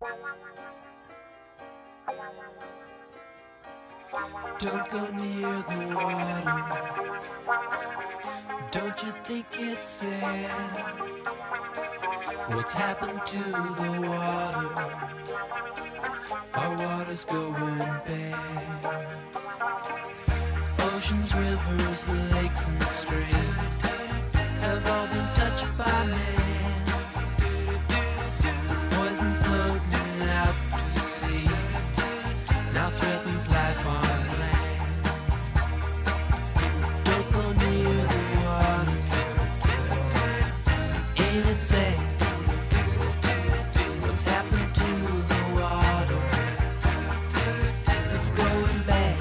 Don't go near the water. Don't you think it's sad what's happened to the water? Our water's going bad. Oceans, rivers, lakes and streams have all been touched by man. Poison floating out to sea now threatens life on land. Don't go near the water. Ain't it sad what's happened to the water? It's going bad.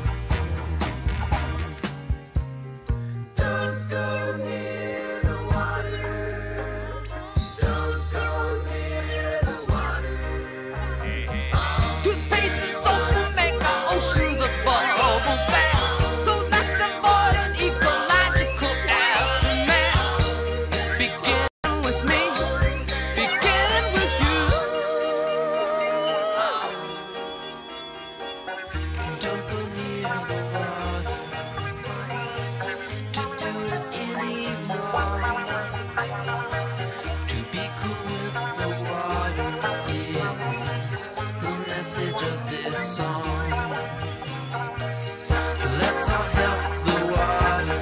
Don't go near the water. Don't go near the water. Toothpaste and soap will make our oceans a bubble bath. So let's avoid an ecological aftermath. Beginning with me, beginning with you. Don't go near the water to do it anymore. To be cool with the water is the message of this song. Let's all help the water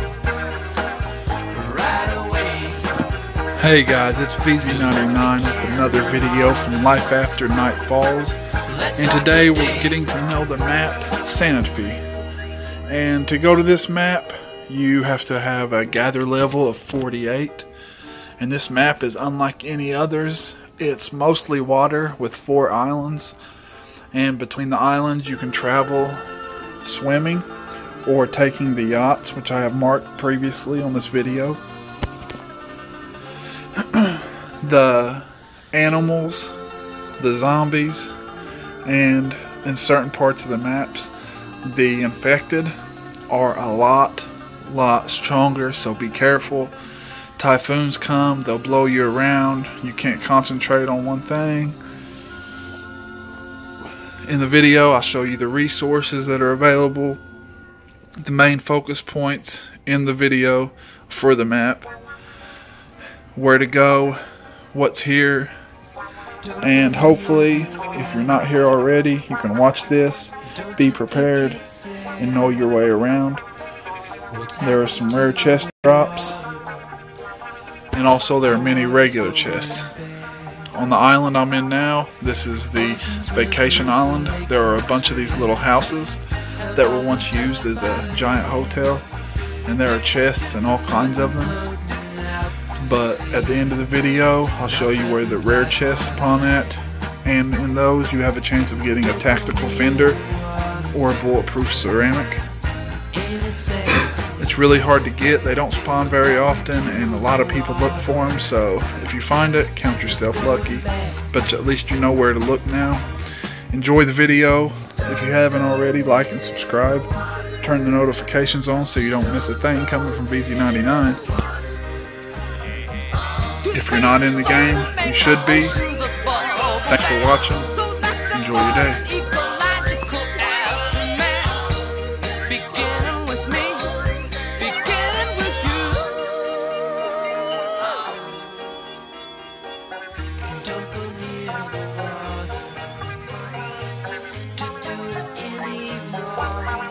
right away. Hey guys, it's VZ99 with another video from Life After Night Falls, and today we're getting to know the map Sanipee. And to go to this map, you have to have a gather level of 48, and this map is unlike any others. It's mostly water with 4 islands, and between the islands you can travel swimming or taking the yachts, which I have marked previously on this video. The animals, the zombies, and in certain parts of the maps, the infected are a lot stronger, so be careful. Typhoons come, they'll blow you around. You can't concentrate on one thing. In the video, I'll show you the resources that are available, the main focus points in the video for the map, where to go, what's here, and hopefully, if you're not here already, you can watch this, be prepared, and know your way around. There are some rare chest drops, and also there are many regular chests. On the island I'm in now, this is the vacation island. There are a bunch of these little houses that were once used as a giant hotel, and there are chests and all kinds of them. But at the end of the video, I'll show you where the rare chests spawn at, and in those you have a chance of getting a tactical fender or a bulletproof ceramic. It's really hard to get, they don't spawn very often, and a lot of people look for them, so if you find it, count yourself lucky. But at least you know where to look now. Enjoy the video. If you haven't already, like and subscribe. Turn the notifications on so you don't miss a thing coming from VZ99. If you're not in the game, you should be. Thanks for watching. Enjoy your day. Don't go near the water to do it anymore.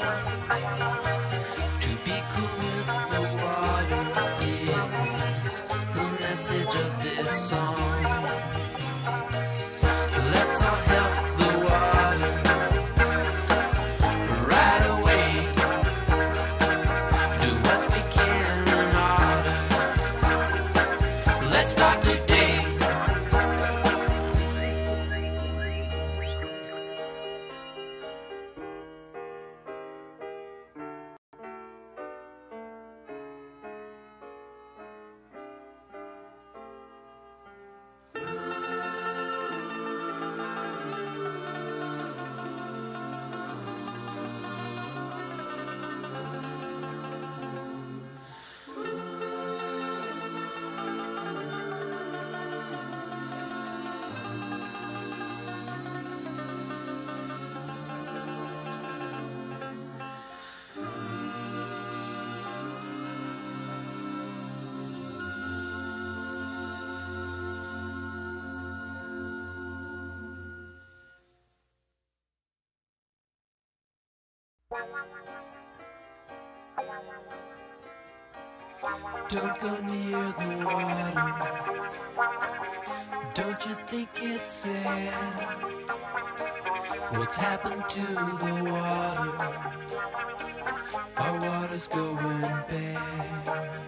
To be cool with the water is the message of this song. Let's all help the water Don't go near the water. Don't you think it's sad what's happened to the water? Our water's going bad.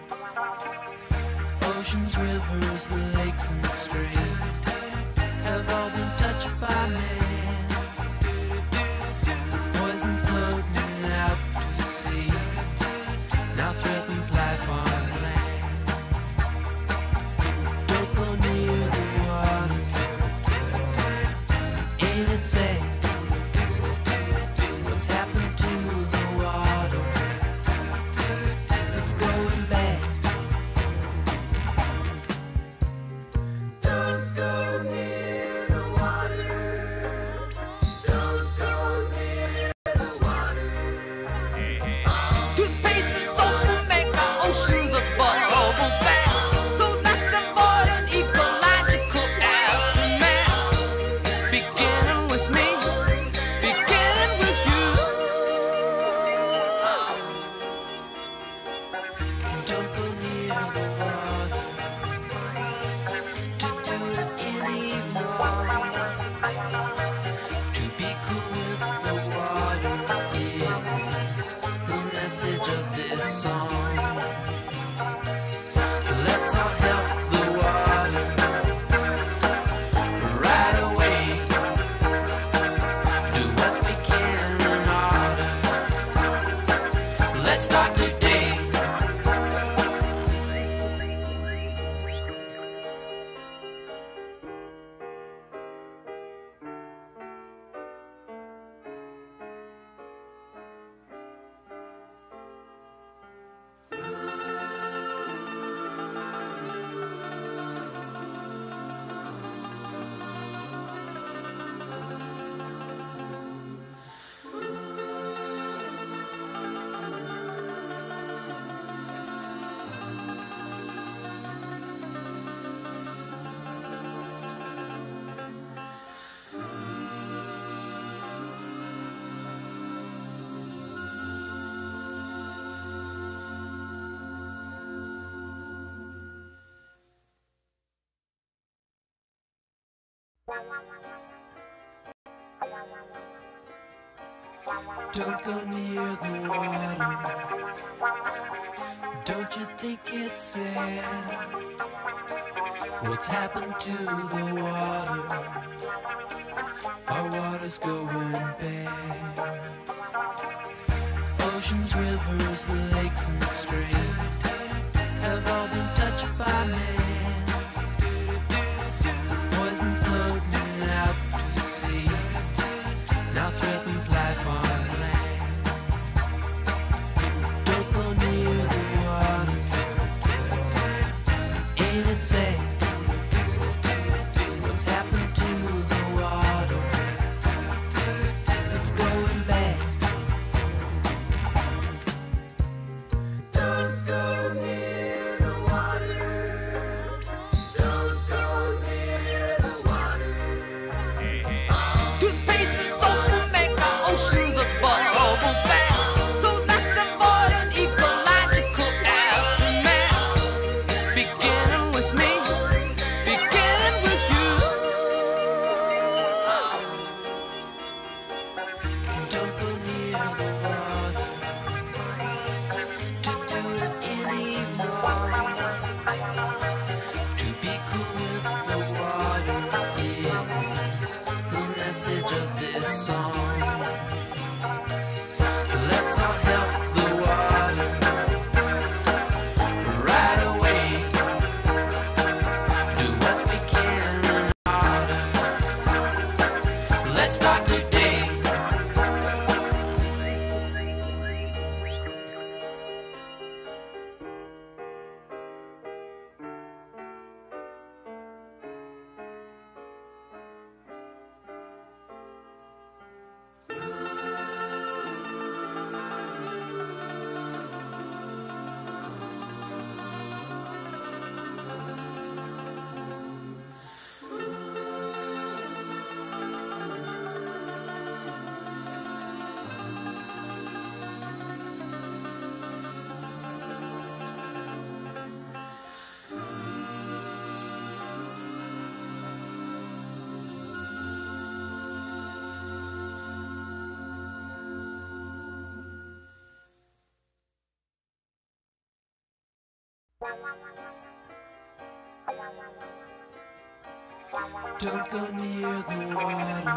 Oceans, rivers, lakes and streams have all been touched by man. Poison floating out to sea now threatens life on land. Don't go near the water. Ain't it sad what's happened to the water? It's going bad. Don't go near the water. Don't go near the water. Toothpaste and soap will make our oceans a bubble bath. So let's avoid an ecological aftermath. Beginning with me, beginning with you. Don't go near the water to do it anymore. To be cool with the water is the message of this song. Let's all help the water right away. Do what we can in order. Let's start today. Don't go near the water. Don't you think it's sad what's happened to the water? Our water's going bad. Oceans, rivers, lakes and streams have all been touched by man. Poison floating out to sea now threatens life on land. Don't go near the water. Ain't it sad what's happened to the water? It's going bad. Don't go near the water. Don't go near the water. Toothpaste and soap will make our oceans a bubble bath. So let's avoid an ecological aftermath. Beginning with me, beginning with you. Don't go near the water to do it anymore. To be cool with the water is the message of this song. Let's all help the water right away. Do what we can in order. Let's start today. Don't go near the water.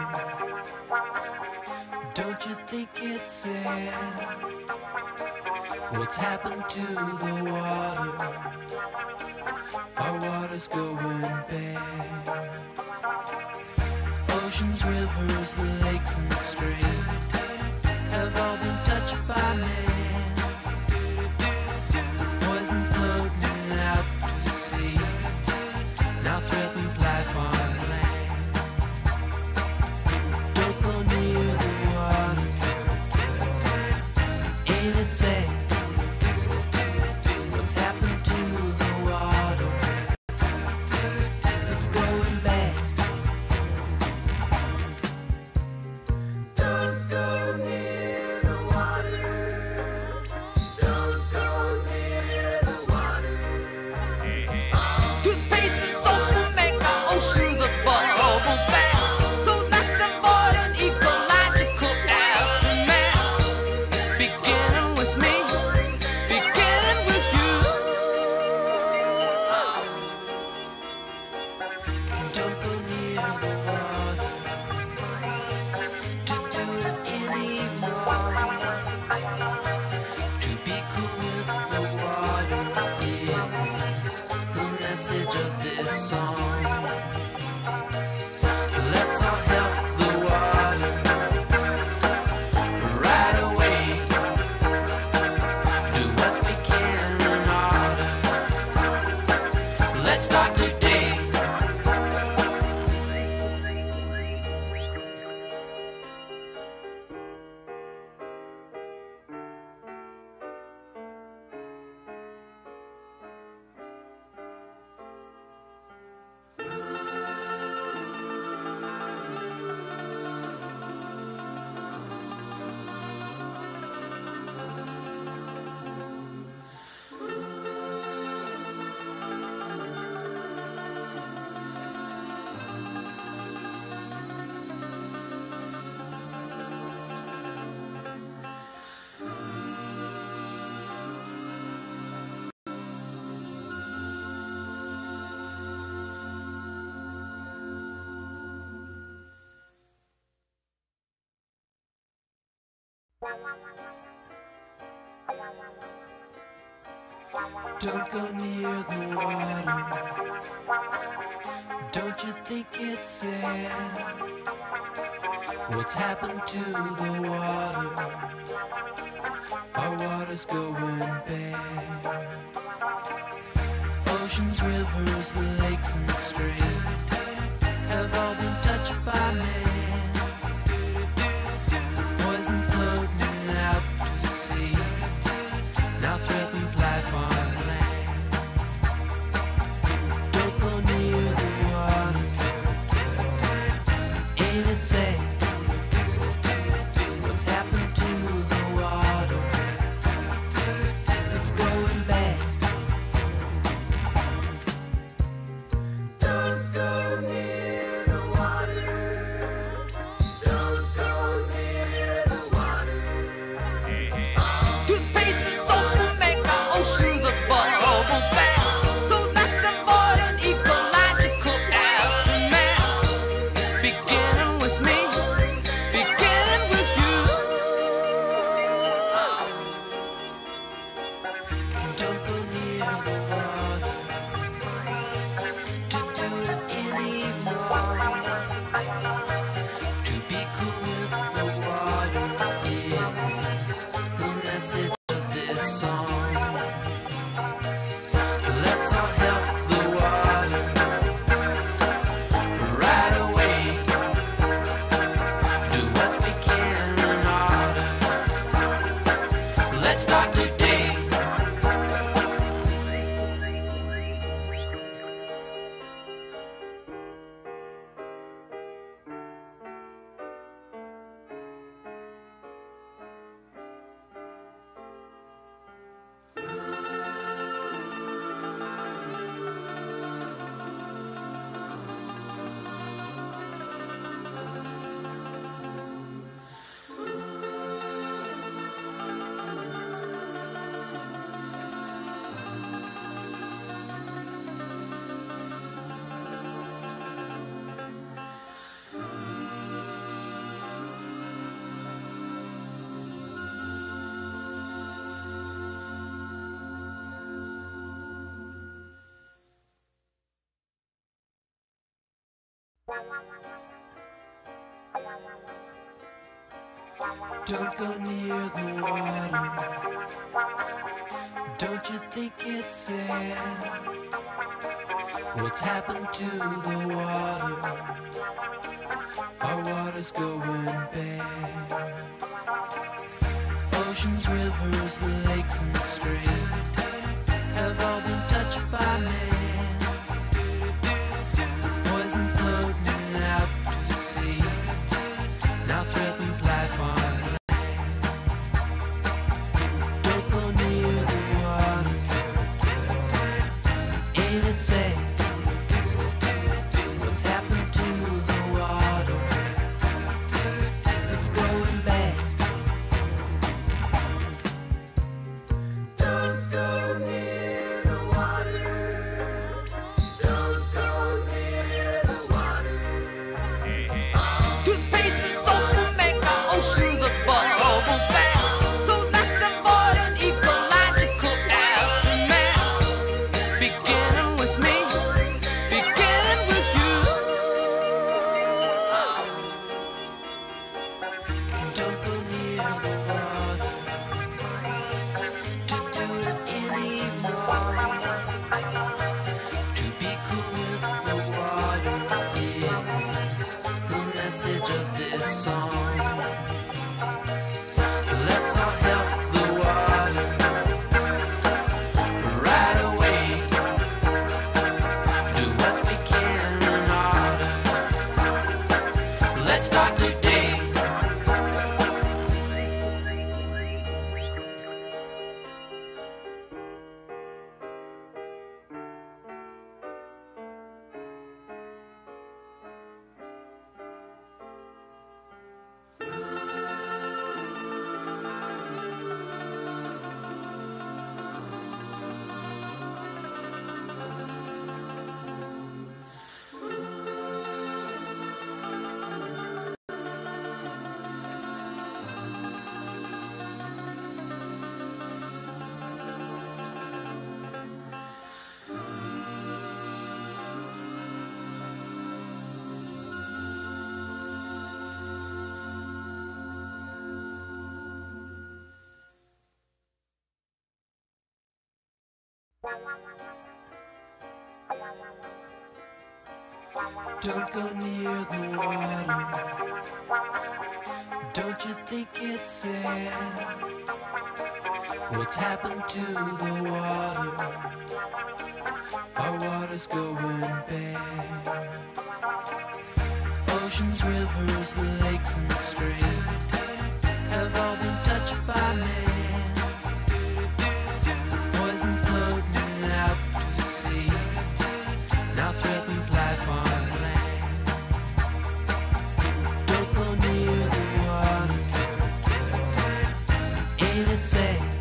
Don't you think it's sad what's happened to the water? Our water's going bad. Oceans, rivers, lakes and streams have all been touched by man. Poison floating out to sea now threatens life on land. Don't go near the water. Ain't it sad what's happened to the water? It's going bad. Don't go near the water. Don't go near the water. Toothpaste and soap will make our oceans a bubble bath. So let's avoid an ecological aftermath. Beginning with me, beginning with you. Don't go near the water to do it anymore. To be cool with the water is the message of this song. Let's all help the water right away. Do what we can in order. Let's start today. Don't go near the water. Don't you think it's sad what's happened to the water? Our water's going bad. Oceans, rivers, lakes and streams have all been touched by man. Poison floating out to sea now threatens life on land. Don't go near the water. Ain't it sad what's happened to the water? It's going bad. Don't go near the water. Don't go near the water. Toothpaste and soap will make our oceans a bubble bath. So let's avoid an ecological aftermath. Beginning with me, Don't go near the water. Don't you think it's sad what's happened to the water? Our water's going bad. Oceans, rivers, lakes and streams have all been touched by man. Poison floating out to sea now threatens life on land. Don't go near the water. Ain't it sad what's happened to the water? It's going bad. Don't go near the water. Don't go near the water. Toothpaste and soap will make our oceans a bubble bath. So let's avoid an ecological aftermath. Beginning with me, beginning with you. Don't go near the water to do it anymore. To be cool with the water is the message of this song. Let's all help the water right away. Do what we can in order. Let's start today. Don't go near the water. Don't you think it's sad what's happened to the water? Our water's going bad. Oceans, rivers, lakes and streams have all been touched by man. Poison floating out to sea now threatens life on land. Don't go near the water. Ain't it sad